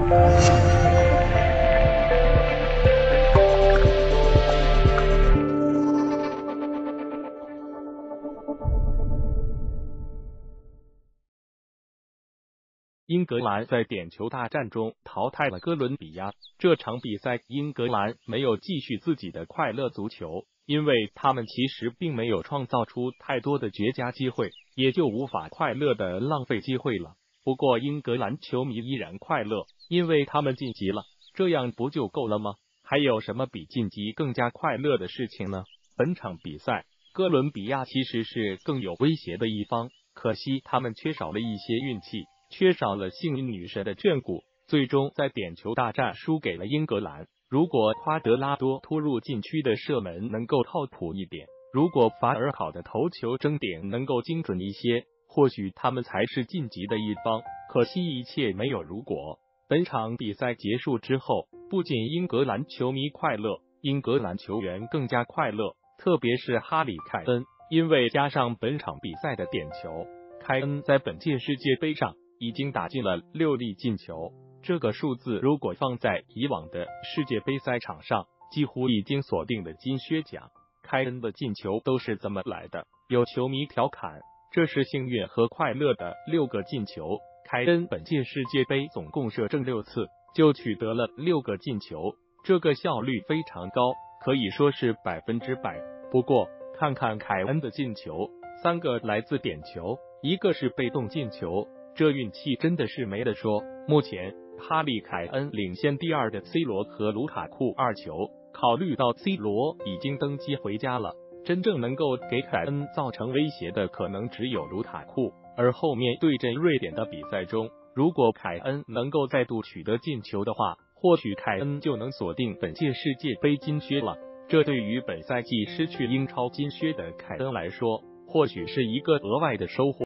英格兰在点球大战中淘汰了哥伦比亚。这场比赛，英格兰没有继续自己的快乐足球，因为他们其实并没有创造出太多的绝佳机会，也就无法快乐的浪费机会了。不过，英格兰球迷依然快乐，因为他们晋级了。这样不就够了吗？还有什么比晋级更加快乐的事情呢？本场比赛，哥伦比亚其实是更有威胁的一方，可惜他们缺少了一些运气。缺少了幸运女神的眷顾，最终在点球大战输给了英格兰。如果夸德拉多突入禁区的射门能够靠谱一点，如果法尔考的头球争点能够精准一些，或许他们才是晋级的一方。可惜一切没有如果。本场比赛结束之后，不仅英格兰球迷快乐，英格兰球员更加快乐，特别是哈里凯恩，因为加上本场比赛的点球，凯恩在本届世界杯上已经打进了6粒进球，这个数字如果放在以往的世界杯赛场上，几乎已经锁定了金靴奖。凯恩的进球都是怎么来的？有球迷调侃，这是幸运和快乐的6个进球。凯恩本届世界杯总共射正6次，就取得了6个进球，这个效率非常高，可以说是100%。不过，看看凯恩的进球，3个来自点球，1个是被动进球。这运气真的是没得说。目前，哈里凯恩领先第2的 C 罗和卢卡库2球。考虑到 C 罗已经登机回家了，真正能够给凯恩造成威胁的可能只有卢卡库。而后面对阵瑞典的比赛中，如果凯恩能够再度取得进球的话，或许凯恩就能锁定本届世界杯金靴了。这对于本赛季失去英超金靴的凯恩来说，或许是一个额外的收获。